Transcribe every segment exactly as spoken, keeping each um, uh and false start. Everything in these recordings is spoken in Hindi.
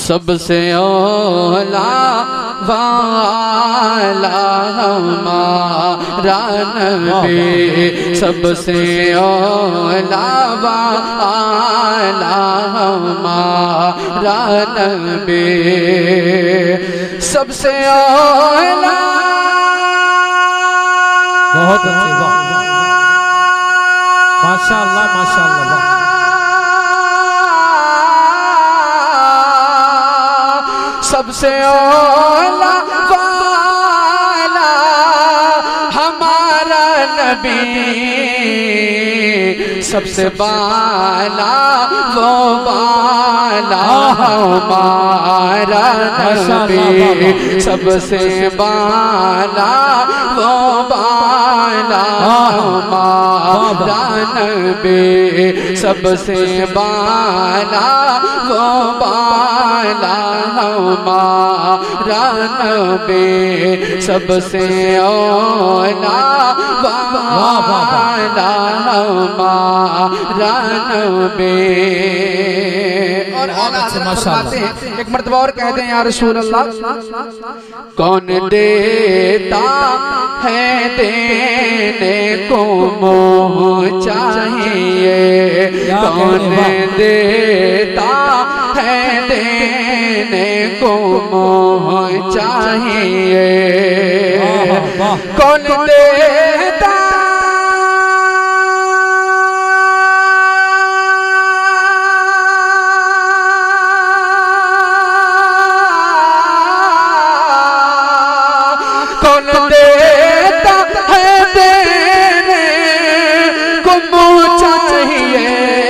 सबसे औला वाला हमारा नबी, सबसे औला वाला हमारा नबी, सबसे औला। बहुत अच्छे, माशाअल्लाह माशाअल्लाह। सबसे औला वाला हमारा नबी, सबसे बाला वो बाला हमारा नबी, सबसे बाला वो बाला हमारा नबी, सबसे बाला वो बाला हमारा नबी, सबसे औला वाला हमारा नबी। और फरमाते हैं, एक मर्तबा और कहते हैं या रसूल अल्लाह, कौन देता है देने को मोह चाहिए, कौन देता है देने को मोह चाहिए, कौन देता कौन देता है देने को मोह चाहिए,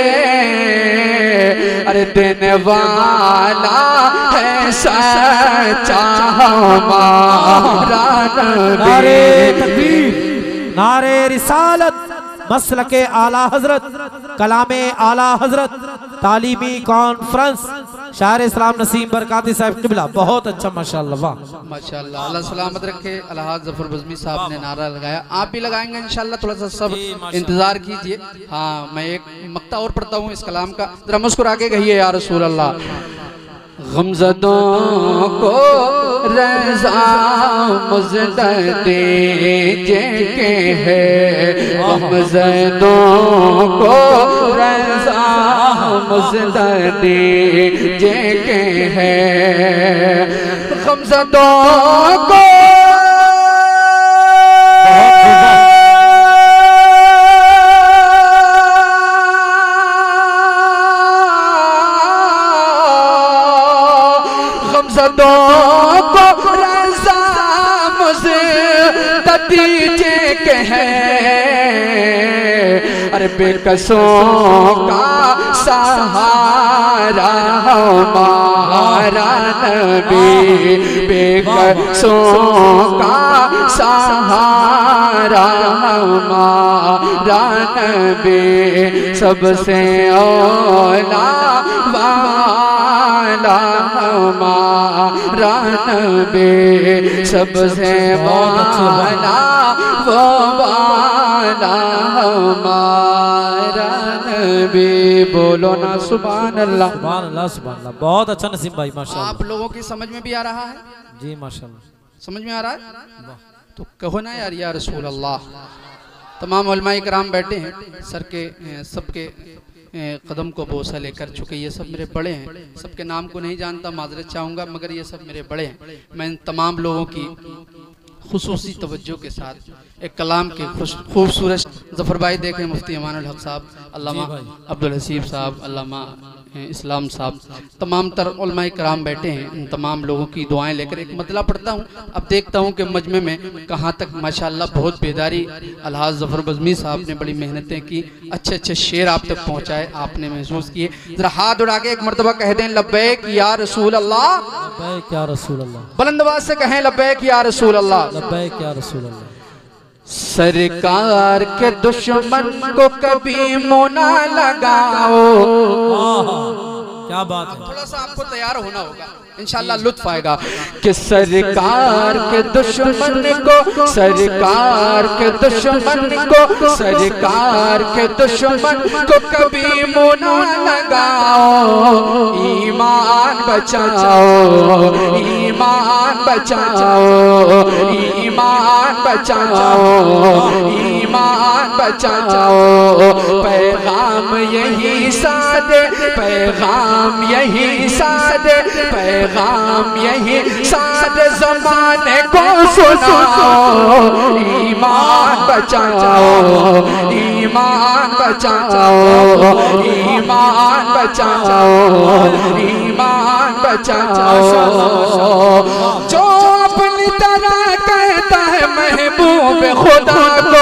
अरे देने वाला है सच्चा हमारा नबी। नारे तकबीर, नारे रिसालत, मसलके आला हजरत, कलामे आला हजरत, तालीमी कॉन्फ्रेंस शायर इस्लाम नसीम बरकाती साहब किबला। बहुत अच्छा माशाअल्लाह, वाह माशाअल्लाह। अल्लाह सलामत रखे। अलहाज जफर बज़मी साहब ने नारा लगाया, आप भी लगाएंगे इंशाअल्लाह। थोड़ा सा सब इंतजार कीजिए। हाँ, मैं एक मक्ता और पढ़ता हूँ इस कलाम का, जरा मुस्कुरा के कहिए या रसूल अल्लाह। गमज़दों को रज़ा मुज़द दीजिए के है, गमज़दों को रज़ा मुज़द दीजिए के है, गमज़दों को गमज़दों को रज़ा मुझे दीजिए के है, अरे बेकसों का सहारा हमारा नबी, बेकसों का सहारा हमारा नबी, सबसे औला वाला हमारा नबी, सबसे वाला वो वाला हमारा नबी। बोलो ना सुभान अल्लाह, सुभान अल्लाह, सुभान अल्लाह। बहुत अच्छा नसीम भाई माशाअल्लाह। आप लोगों की समझ में भी आ रहा है? जी माशाअल्लाह, समझ में आ रहा है? तो कहो ना यार या रसूल अल्लाह। तमाम उलमाए किराम बैठे हैं, सर के सबके कदम को बोसा लेकर चुके, ये सब मेरे बड़े हैं, सबके नाम को नहीं जानता, माजरत चाहूँगा, मगर ये सब मेरे बड़े हैं। मैं इन तमाम लोगों की खुसूसी तवज्जो के साथ एक कलाम के खूबसूरत जफ़र भाई देखें, मुफ्ती अमानुल हक साहब, अल्लामा अब्दुल हसीब साहब, अल्लामा इस्लाम साहब, तमाम तर उलमाए कराम बैठे हैं। इन तमाम लोगों की दुआएं लेकर एक मतला पढ़ता हूँ। अब देखता हूँ कि मजमे में कहाँ तक माशाअल्लाह बहुत बेदारी अलहाज जफ़र बज़मी साहब ने बड़ी मेहनतें की, अच्छे अच्छे शेर आप तक पहुँचाए, आपने महसूस किए। ज़रा हाथ उड़ा के एक मरतबा कह दें लब्बैक या रसूल अल्लाह, लब्बैक या रसूल अल्लाह, बुलंद आवाज़ से कहें लब्बैक या रसूल अल्लाह, लब्बैक या रसूल अल्लाह। सरकार के दुश्मन को कभी मुँह ना लगाओ, क्या बात है। थोड़ा सा आपको तैयार होना होगा, इंशाल्लाह लुत्फ आएगा। कि सरकार के दुश्मन को, सरकार के दुश्मन को, सरकार के दुश्मन को कभी मुँह ना लगाओ, ईमान बचाओ, ईमान बचाओ, ईमान बचाओ, ईमान बचाओ। पैगाम यही सादे, पैगाम यही सादे, पैगाम यही सादे ज़माने को सुनाओ, ईमान बचाओ, ईमान बचाओ, ईमान बचाओ, ईमान बचाओ। जो अपनी तरह कहता है महबूब खुदा को,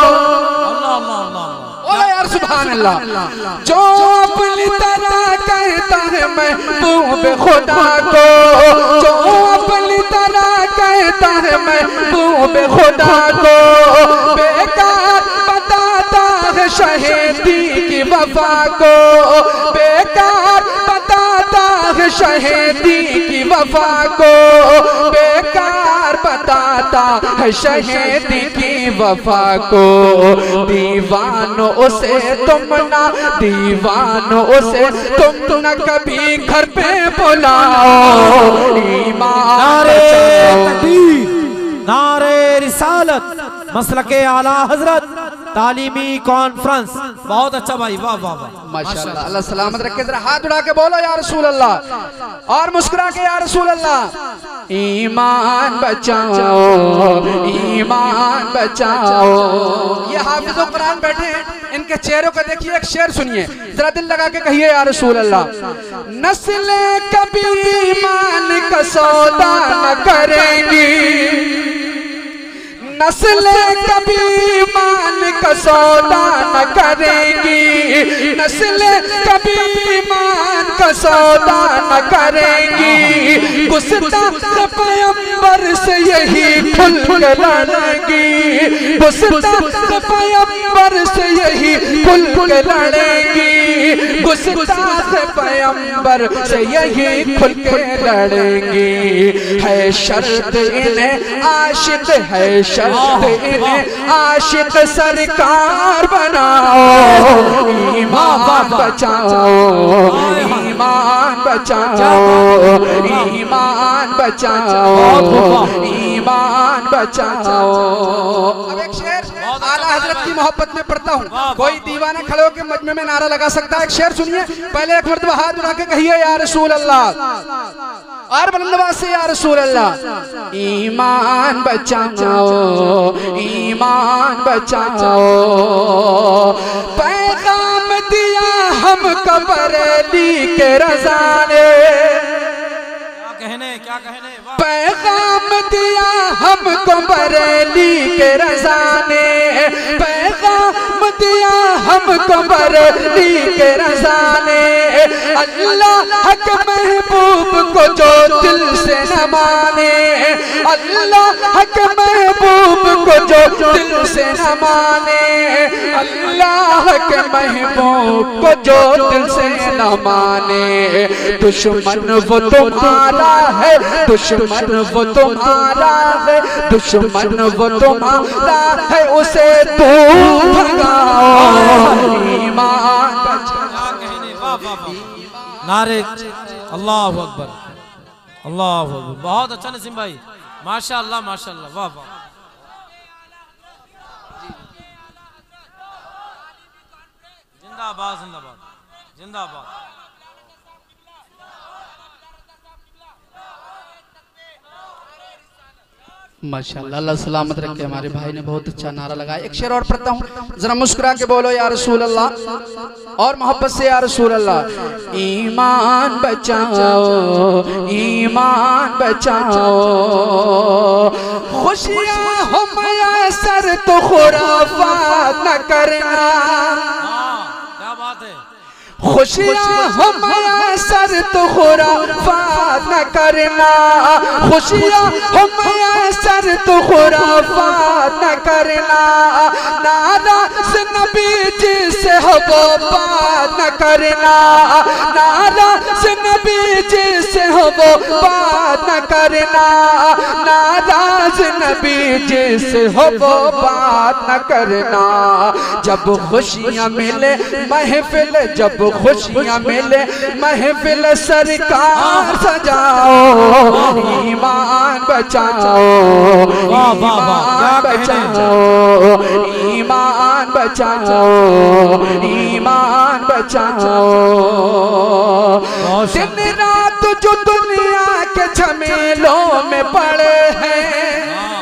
सुभान अल्लाह, जो अपनी तरह कहता है महबूब खुदा को, जो अपनी तरह कहता है महबूब खुदा को, बेकार बताता है शहीदी की वफा को, बेकार बताता है शहीदी की वफा को, बेकार बताता है शहीदी की वफा को। दीवानों से तुम ना, दीवानों से तुम न कभी घर पे बुलाओ, ईमान नारे तकबीर, नारे रिसालत, मसलके आला हजरत तालीमी कॉन्फ्रेंस। बहुत अच्छा भाई, वाह वाह वाह, माशाअल्लाह। अल्लाह सलामत रखे। जरा हाथ उठा के बोलो या रसूल अल्लाह, और मुस्कुरा के या रसूल अल्लाह। ईमान बचाओ, ईमान बचाओ। ये हाफिज़ कुरान बैठे हैं, इनके चेहरों को देखिए, एक शेर सुनिए, जरा दिल लगा के कहिए या रसूल अल्लाह। नस्लें कभी ईमान का सौदा न करेंगी, नस्लें कभी ईमान का सौदा न करेंगी, नस्लें कभी ईमान का सौदा न करेंगी। गुस्ताख पैगंबर से यही खुल के लड़ेंगी, गुस्ताख पैगंबर से यही खुल के लड़ेंगी, गुस्ताख पैगंबर से यही खुल के लड़ेंगी। है शर्त इन्हें आशिक, है शर्त इन्हें आशिक सरकार बनाओ, ईमान बचाओ, ईमान बचाओ, ईमान बचाओ, ईमान बचाओ। अब एक शेर आला हजरत की मोहब्बत में पढ़ता हूँ, कोई दीवाना खड़े होकर मजमे में नारा लगा सकता है। एक शेर सुनिए, पहले एक मर्तबा हाथ उठा के कहिए या रसूल अल्लाह, और बुलंदआवाज़ से या रसूल अल्लाह। ईमान बचाओ, ईमान बचाओ। पैगाम दिया हमको बरेली के रज़ा ने, क्या कहने, क्या कहने, पैगाम दिया हमको बरेली के रज़ा ने, पैगाम दिया हमको बरेली के रज़ा ने। अल्लाह के महबूब को जो दिल से न माने, अल्लाह के महबूब को जो दिल से न माने, अल्लाह के महबूब को जो दिल से न माने। दुश्मन वो तुम्हारा है, दुश्मन वो तुम्हारा है, दुश्मन वो तुम्हारा है, उसे तू भगाओ, ईमान बचाओ। नारे अल्लाह अकबर, अल्लाह अकबर। बहुत अच्छा नसीम भाई, माशाअल्लाह माशाअल्लाह, वाह वाह। जिंदाबाद जिंदाबाद जिंदाबाद। माशाअल्लाह, अल्लाह सलामत रखे। हमारे भाई ने बहुत अच्छा नारा लगाया। एक शेर और पढ़ता हूँ, जरा मुस्कुरा के बोलो या रसूल अल्लाह, और मोहब्बत से या रसूल अल्लाह। ईमान बचाओ, ईमान बचाओ। खुशियाँ हो मयसर तो खुराफात न करना, क्या बात है। खुशियाँ हो मैसर तो खुराफात न करना, खुशियाँ हो मैसर तो खुराफात न करना, नाराज़ नबी जी से हो वो बात न करना, नाराज़ नबी जी से हो वो बात न करना, नाराज़ नबी जी से हो वो बात न करना। जब खुशियाँ मिले महफिल, जब खुशियाँ मिले महफिल सरकार सजाओ, ईमान बचाओ, ईमान बचाओ, ईमान बचाओ, ईमान बचाओ। दिन रात जो दुनिया के झमेलों में पड़े हैं,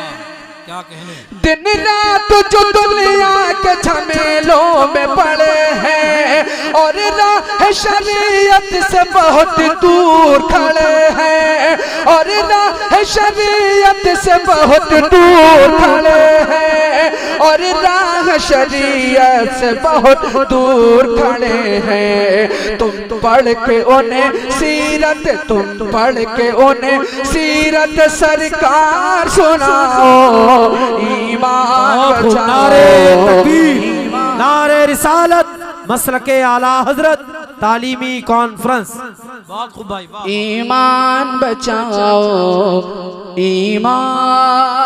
दिन रात जो दुनिया के झमेलों में पड़े हैं, और राह शरीयत से बहुत दूर खड़े हैं, और राह शरीयत से बहुत दूर खड़े हैं, और राह शरीयत से बहुत दूर खड़े हैं। तुम पढ़ के उन्हें सीरत, तुम पढ़ के उन्हें सीरत सरकार सुनाओ, ईमान बचाओ। नारे तकबीर, नारे रिसालत, मसलके आला हजरत तालीमी कॉन्फ्रेंस। बहुत खूब भाई, ईमान बचाओ, ईमान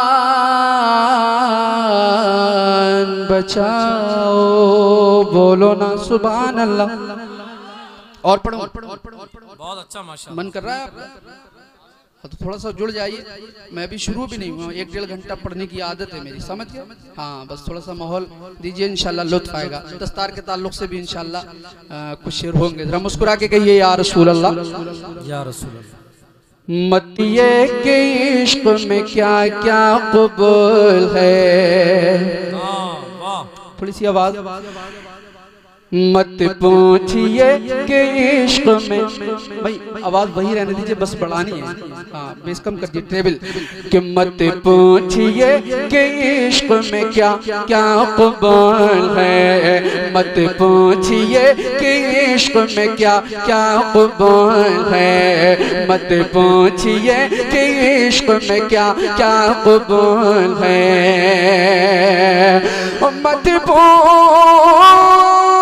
बचाओ, बोलो ना सुभान अल्लाह। और पढ़ो, बहुत अच्छा माशाअल्लाह। मन कर रहा है आपका तो थोड़ा सा जुड़ जाइए। मैं भी शुरू भी नहीं हुआ, एक डेढ़ घंटा पढ़ने की आदत है मेरी, समझ गए? हाँ, बस थोड़ा सा माहौल दीजिए, इंशाल्लाह लुत्फ आएगा। दस्तार के ताल्लुक से भी इंशाल्लाह कुछ शेर होंगे। जरा मुस्कुरा के कहिए या रसूल अल्लाह, या रसूल अल्लाह। मतिये के इश्क में क्या क्या कबूल है। थोड़ी सी आवाज, मत पूछिए कि इश्क में, भाई आवाज वही रहने दीजिए, बस बढ़ानी है। हाँ, बेस कम कर दीजिए ट्रेबल। कि मत पूछिए कि इश्क में क्या क्या कबूल है, मत पूछिए कि इश्क में क्या क्या कबूल है, मत पूछिए कि इश्क में क्या क्या कबूल है, मत पूछिए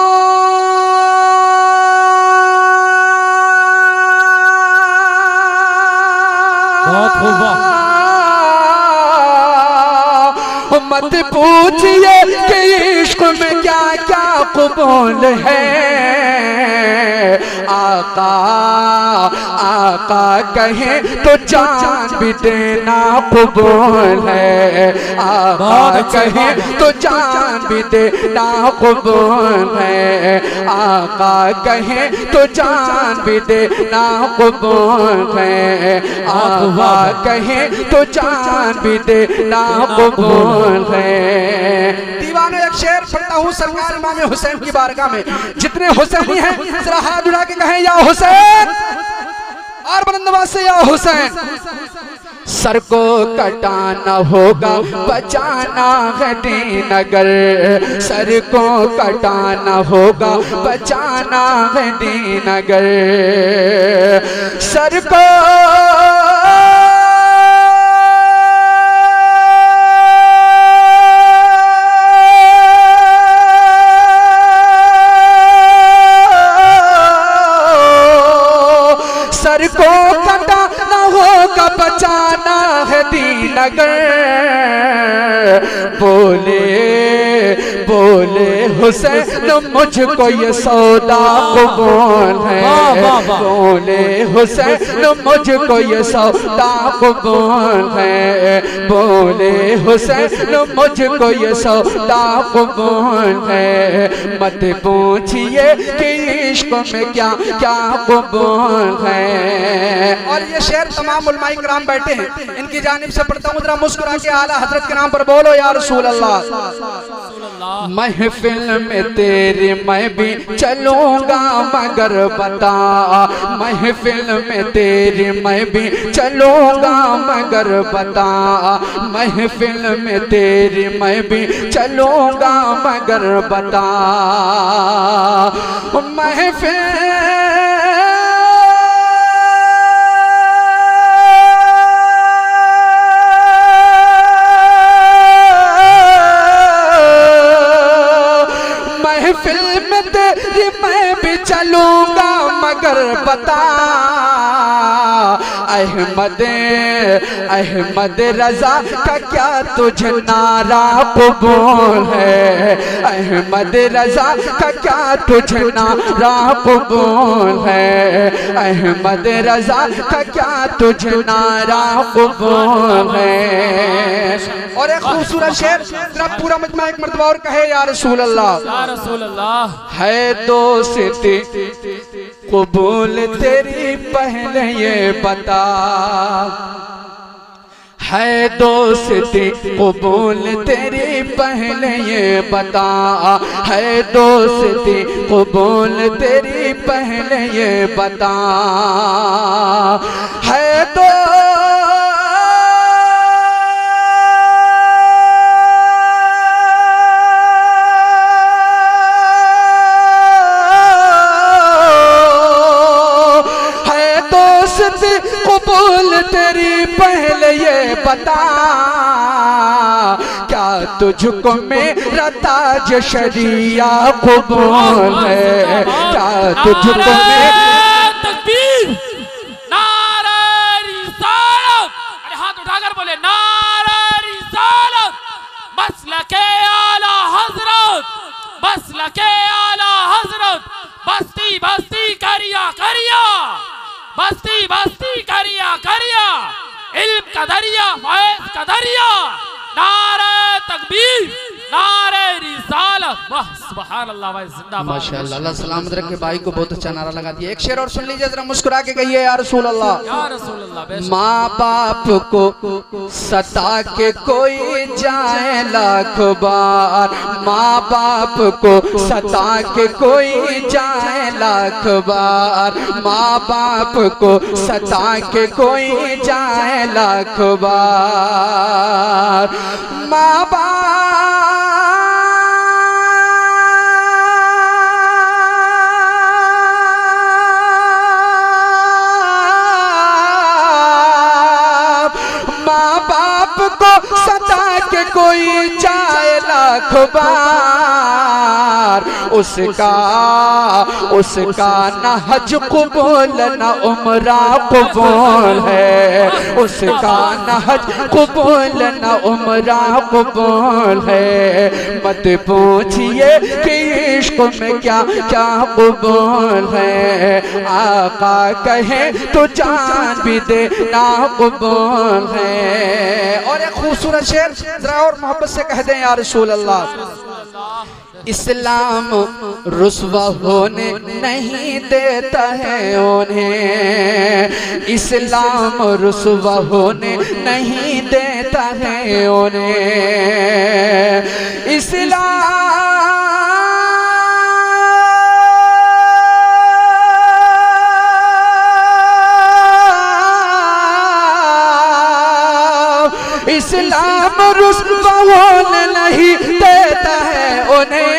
मत पूछिए कि इश्क में क्या क्या कबूल है। आका आका कहे तो जान भी देना कबूल है, आका कहे तो जान भी देना कबूल है, आका कहे तो जान भी देना कबूल है, आका कहे तो जान भी देना कबूल है। दीवानो एक शेर पढ़ता हूँ सरकार इमाम हुसैन की बारगाह में। जितने हुसैनी हैं जरा हाथ उठा के कहें या हुसैन, और बुलंदआवाज से या हुसैन। सर को कटाना होगा बचाना है दीन, अगर सर को कटाना होगा बचाना है दीन, अगर सर को सर को कटाना होगा बचाना है दीन, अगर बोले बोले हुसैन मुझको ये सौदा कबूल है, बोले हुसैन मुझको ये सौदा कबूल है, बोले हुसैन मुझको ये सौदा कबूल है। मत पूछिए कि इश्क में क्या क्या कबूल है। और ये शेर तमाम उलमाए किराम बैठे हैं, इनकी जानिब से पढ़ता हूँ, जरा मुस्कुरा के आला हजरत के नाम पर बोलो या रसूल अल्लाह। महफिल में तेरी मैं भी चलूंगा मगर बता, महफिल में तेरी मैं भी चलूंगा मगर बता, महफिल में तेरी मैं भी चलूंगा मगर बता, महफिल महफिल में तेरी मैं भी चलूंगा मगर बता, अहमद अहमद रजा का क्या तुझे नारा कबूल है, अहमद रजा का क्या तुझे नारा कबूल है, अहमद रजा का क्या तुझे नारा कबूल है। और एक खूबसूरत शेर जरा पूरा मजमा एक मर्तबा और कहे या रसूल अल्लाह, या रसूल अल्लाह। है दोस्ती कबूल तेरी पहले ये बता, है दोस्ती कबूल तेरी पहले ये बता, है दोस्ती कबूल तेरी पहले ये बता, है दो कबूल तेरी पहले ये बता, क्या तुझको मेरा ताज शरिया कबूल है, क्या तुझको मेरा तकबीर, नारा रिसालत, अरे हाथ उठाकर बोले नारा रिसालत, मसलके आला हजरत, मसलके आला हजरत, बस्ती बस्ती करिया करिया, बस्ती बस्ती करिया करिया, इल्म का दरिया फैज़ का दरिया, नारे तकबीर नारे रिसालत, वाह सुभान अल्लाह भाई जिंदाबाद। माशाअल्लाह, अल्लाह सलामत रखे भाई को, बहुत अच्छा नारा लगा दिया। एक शेर और सुन लीजिए जरा, मुस्कुरा के कहिए या रसूल अल्लाह। या रसूल अल्लाह। माँ बाप को सता के कोई जाए लाख बार, माँ बाप को सता के कोई जाए लाख बार, माँ बाप को सता के कोई जाए लाख बार, माँ बाप को सता के कोई जाए लाख बार, उसका उसका न हज कबूल न उम्रा कबूल है, उसका न हज कबूल न उम्रा कबूल है, मत पूछिए कि इश्क में क्या क्या कबूल है, आका कहे तो जान भी दे ना कबूल है। और एक खूबसूरत शेर जरा और मोहब्बत से कह दें या रसूल अल्लाह, इस्लाम रुस्वा होने नहीं देता है उन्हें, इस्लाम रुस्वा होने नहीं देता है उन्हें, इस्लाम इस्लाम रुस्वा होने नहीं देता है उन्हें,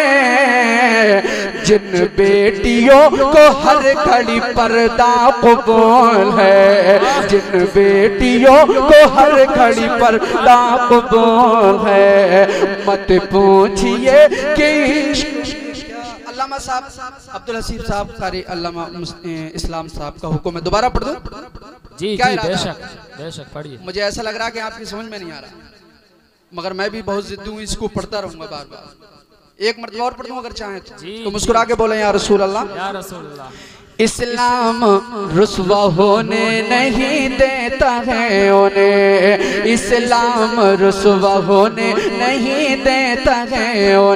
जिन बेटियों को हर घड़ी पर्दा कबूल है, जिन बेटियों को हर घड़ी पर्दा कबूल है, मत पूछिए कि अल्लामा साहब अब्दुल हसीब साहब कारी अल्लामा इस्लाम साहब का हुक्म है, दोबारा पढ़ दूं? जी क्या जी बेशक बेशक पढ़िए। मुझे ऐसा लग रहा है कि आपकी समझ में नहीं आ रहा, मगर मैं भी बहुत जिद्दी हूँ, इसको पढ़ता रहूंगा बार बार। एक मरतबा और पढ़ दूं अगर चाहें तो, तो मुस्कुरा के बोले या रसूल अल्लाह। या रसूल अल्लाह। इस्लाम रुस्वा होने नहीं देता है उन्हें, इस्लाम रुस्वा होने नहीं देता है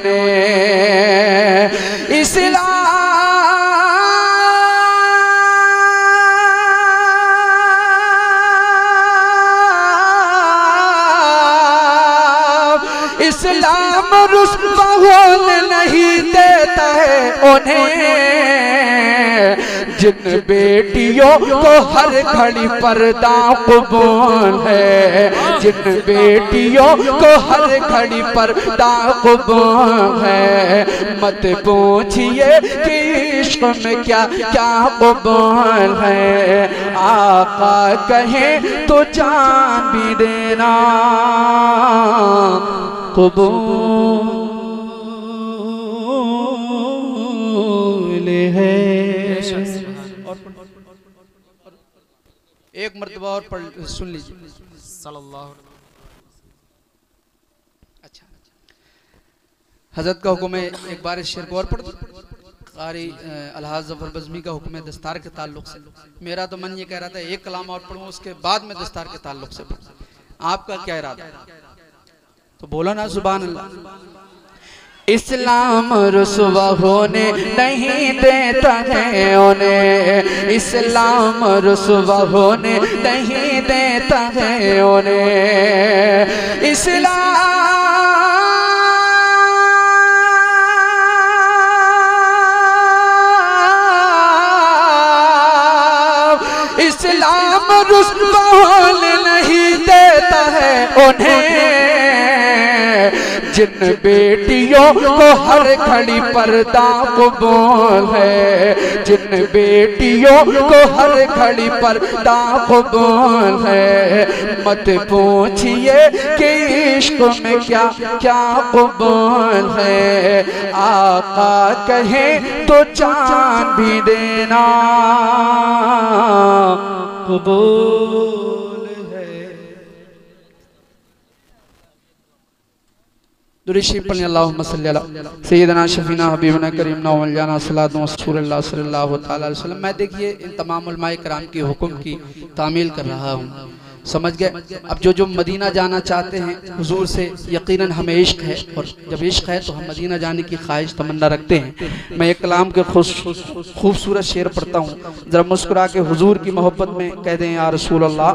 उन्हें, इस्लाम इस्लाम रुस्वा होने नहीं देता है उन्हें, जिन बेटियों को हर घड़ी पर्दा कबूल है, जिन बेटियों को हर घड़ी पर्दा कबूल है। मत पूछिए कि इश्क में क्या क्या कबूल है, आका कहे तो जान भी देना कबूल है। एक मर्तबा और पढ़ सुन लीजिए। सल्लल्लाहु अच्छा, हजरत का हुक्म है, एक बार इस शेर को और पढ़ दो। कारी अलहाज जफर बज़मी का हुक्म है दस्तार के ताल्लुक से। मेरा तो मन ये कह रहा था एक कलाम और पढ़ूं, उसके बाद में दस्तार के ताल्लुक से पढ़ूं। आपका क्या इरादा है? तो बोलो ना सुभान अल्लाह। इस्लाम रुस्वा होने नहीं देता है उन्हें, इस्लाम रुस्वा होने नहीं देता है उन्हें। इस्लाम इस्लाम रुस्वा होने नहीं देता है उन्हें, जिन बेटियों को हर घड़ी पर्दा कबूल है, जिन बेटियों को हर घड़ी पर्दा कबूल है। मत पूछिए कि इश्क में क्या क्या कबूल है, आका कहे तो जान भी देना कबूल है। दुरूद पढ़ें अल्लाहुम्मा सल्ली अला सय्यदना शफीना हबीबना करीमना मौलाना सल्लल्लाहु अलैहि वसल्लम। मैं देखिए इन तमाम उलमाए किराम की हुक्म की तामील कर रहा हूँ, समझ गए। अब जो जो मदीना जाना चाहते हैं हुजूर से यकीनन हमें इश्क है, और जब इश्क है तो हम मदीना जाने की ख्वाहिश तमन्ना रखते हैं। मैं एक कलाम के खूबसूरत शेर पढ़ता हूँ, जरा मुस्कुरा के हुजूर की मोहब्बत में कह दें या रसूल अल्लाह।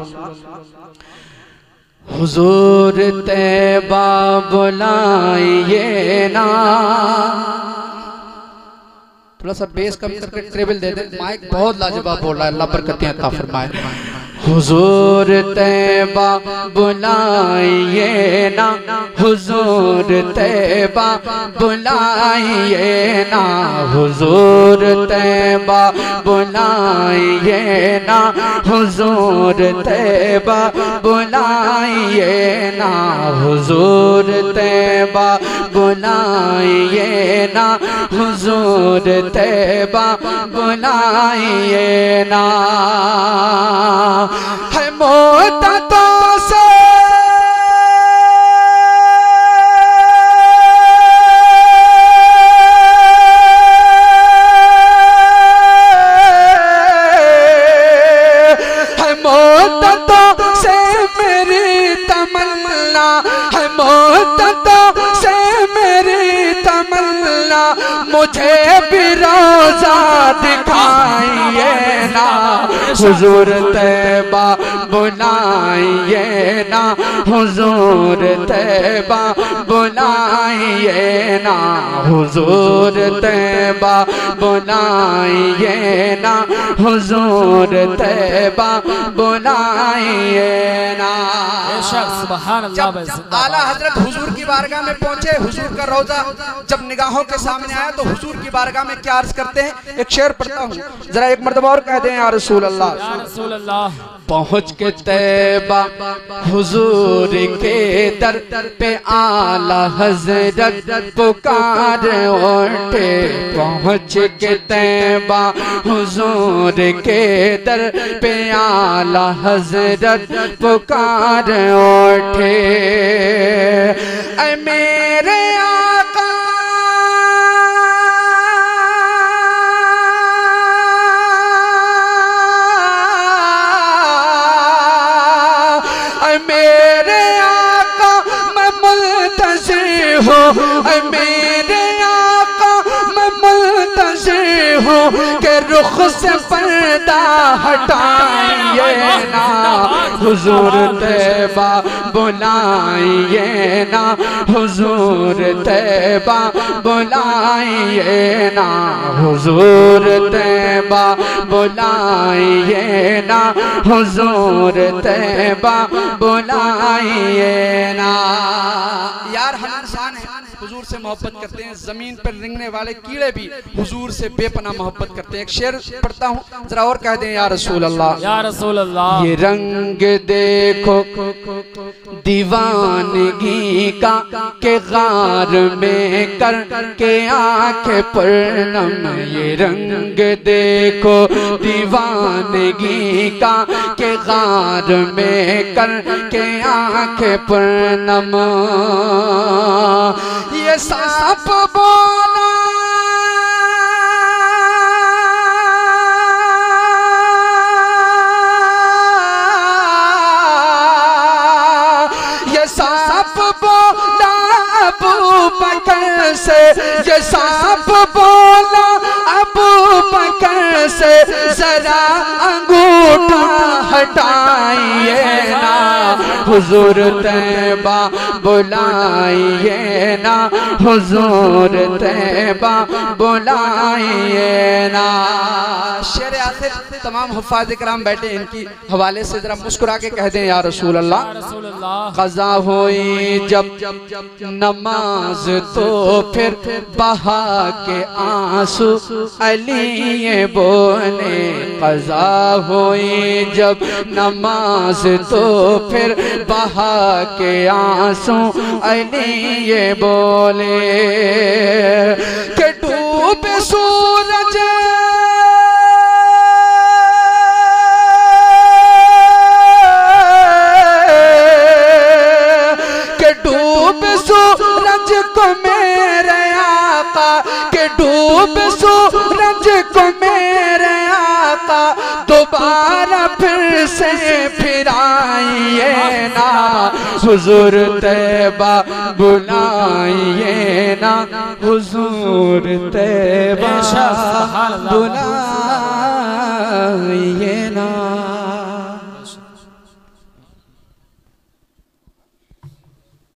हुजूर तैबा बुलाइए ना, थोड़ा सा बेस कम करके ट्रेबल दे दे, माइक बहुत लाजवाब बोल रहा है, अल्लाह बरकतें अता फरमाए। हुजूर तैबा बुलाइए ना, हुजूर तैबा बुलाइए ना, हुजूर तैबा बुलाइए ना, हुजूर तैबा बुलाइए ना, हुजूर तैबा बुलाइए ना, हुजूर तैबा बुलाइए ना। है मोहब्बतों से है मोहब्बतों से मेरी तमन्ना, है मोहब्बतों से मेरी तमन्ना, मुझे भी रोज़ा दिखाइए ना, हुजूर तैबा बुलाइए ना, हुजूर तैबा बुलाइए ना, हुजूर तैबा बुलाइए ना, हुजूर तैबा बुलाइए ना। सुभान अल्लाह। जब आला हजरत हुजूर की बारगाह में पहुंचे, हुजूर का रोजा जब निगाहों के सामने आया तो हुजूर की बारगाह में क्या अर्ज करते हैं, एक शेर पढ़ता हूँ, जरा एक मर्तबा और कह दें या रसूल अल्लाह। या रसूल अल्लाह। पहुँच के तैबा हुजूर के दर पे आला हजरत पुकार उठे, पहुँच के तैबा हुजूर के दर पे आला हजरत पुकार उठे। ऐ मेरे आका मेरे आका मैं मुल्तज़िर हूँ, मेरे आका मैं मुल्तज़िर हूँ कि रुख से पर्दा हटाइए ना, हुजूर तैबा बुलाइए ना, हुजूर तैबा बुलाइए ना, हुजूर तैबा बुलाइए ना, हुजूर तैबा बुलाइए ना। यार हम इंसान हैं, हुजूर से मोहब्बत करते हैं। जमीन पर रेंगने वाले कीड़े भी हुजूर से बेपनाह मोहब्बत करते हैं। एक शेर पढ़ता हूँ, जरा और कह दें या रसूल अल्लाह, या रसूल अल्लाह। ये रंग देखो दीवानगी का के गार में कर के आंखें परनम, ये रंग देखो दीवानगी का के गार में कर के आंखें परनम, ये सांप बोला ये सांप बोला अबू बकर से, ये सांप बोला अबू बकर से, जरा अंगूठा हटाइए ना, हुजूर तैबा बुलाइए ना, हुजूर तैबा बुलाइए ना। शेर आखिर तमाम हुफ़ाज़ इकराम बैठे, इनकी हवाले से जरा मुस्कुरा के कह दें या रसूल अल्लाह। क़ज़ा हुई जब नमाज तो फिर बहा के आंसू अली बोले, क़ज़ा हुई जब नमाज तो फिर बहा के आंसू अली बोले, कि डूबे सूरज सूरज को मेरे आका, के डूब सूरज को मेरे आका, दोबारा फिर से फिराइए ना, हुजूर तैबा बुलाइए ना, हुजूर तैबा बुला